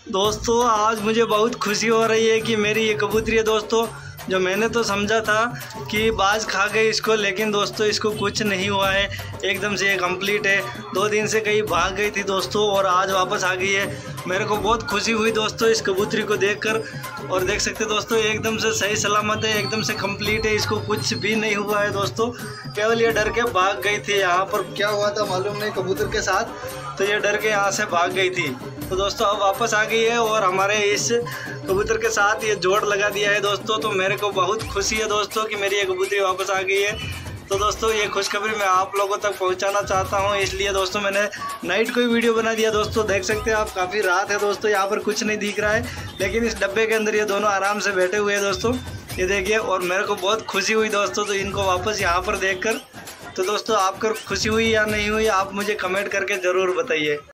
दोस्तों आज मुझे बहुत खुशी हो रही है कि मेरी ये कबूतरी है दोस्तों, जो मैंने तो समझा था कि बाज खा गई इसको, लेकिन दोस्तों इसको कुछ नहीं हुआ है, एकदम से ये कंप्लीट है। 2 दिन से कहीं भाग गई थी दोस्तों और आज वापस आ गई है। मेरे को बहुत खुशी हुई दोस्तों इस कबूतरी को देखकर। और देख सकते दोस्तों एकदम से सही सलामत है, एकदम से कंप्लीट है, इसको कुछ भी नहीं हुआ है दोस्तों। केवल ये डर के भाग गई थी। यहाँ पर क्या हुआ था मालूम नहीं कबूतर के साथ, तो ये डर के यहाँ से भाग गई थी। तो दोस्तों अब वापस आ गई है और हमारे इस कबूतर के साथ ये जोड़ लगा दिया है दोस्तों। तो मेरे को बहुत खुशी है दोस्तों कि मेरी ये कबूतरी वापस आ गई है। तो दोस्तों ये खुशखबरी मैं आप लोगों तक पहुंचाना चाहता हूं, इसलिए दोस्तों मैंने नाइट को ही वीडियो बना दिया दोस्तों। देख सकते हैं आप, काफ़ी रात है दोस्तों, यहाँ पर कुछ नहीं दिख रहा है, लेकिन इस डब्बे के अंदर ये दोनों आराम से बैठे हुए हैं दोस्तों, ये देखिए। और मेरे को बहुत खुशी हुई दोस्तों तो इनको वापस यहाँ पर देख कर। तो दोस्तों आपको खुशी हुई या नहीं हुई, आप मुझे कमेंट करके ज़रूर बताइए।